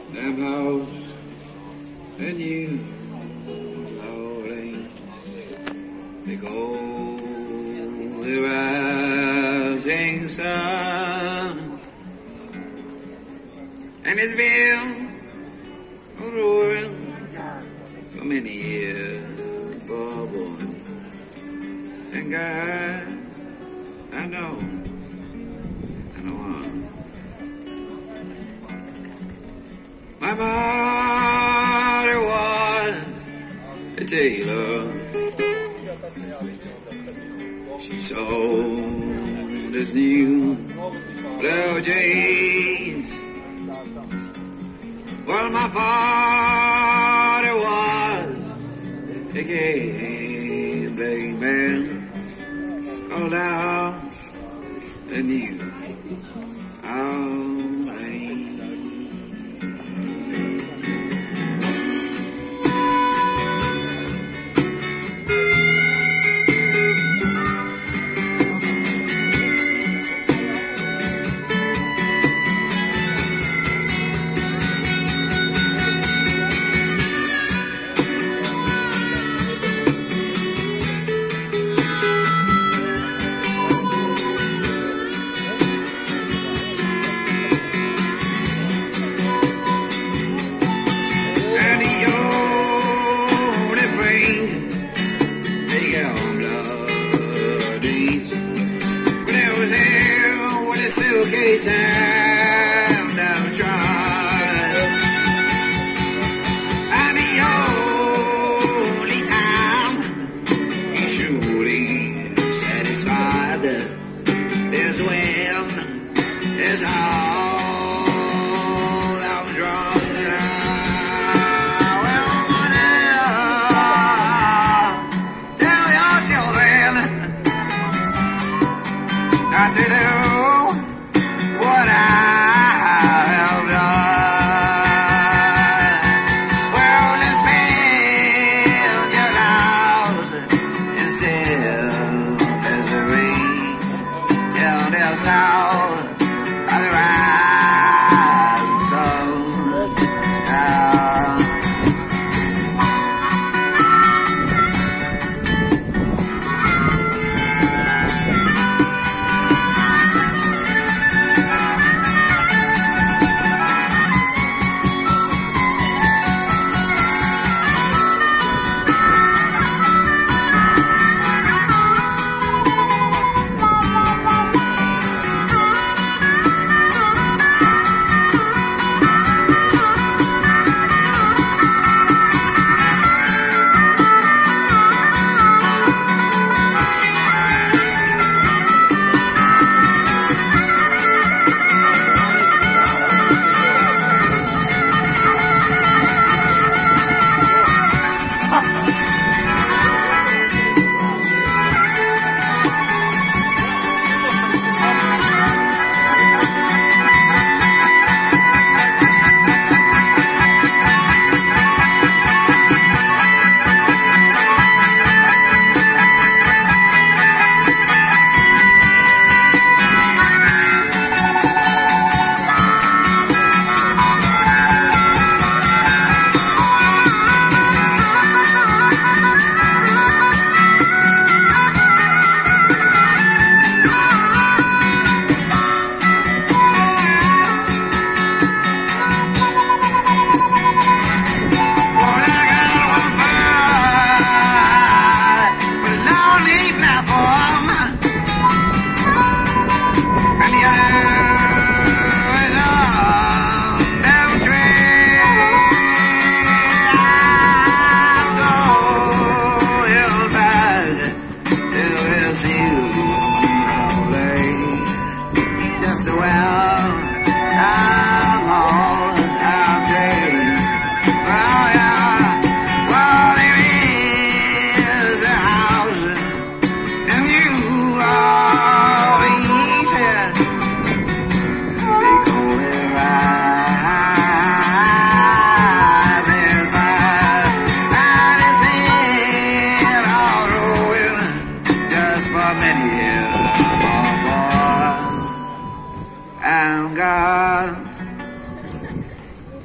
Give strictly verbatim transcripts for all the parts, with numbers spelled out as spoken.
them house and you falling, the gold rising sun, and it's been a roaring for many years for a boy. And God, I know, I know I'm. My mother was a tailor. She sold us new blue jeans. Well, my father was a gambling man. All out the new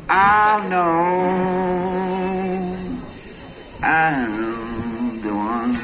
I know I'm the one.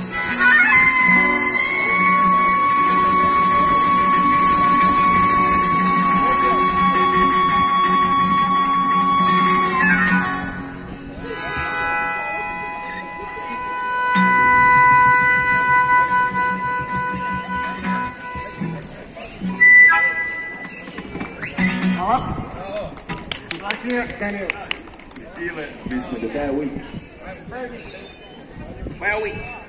Daniel. This was a bad week. Bad week.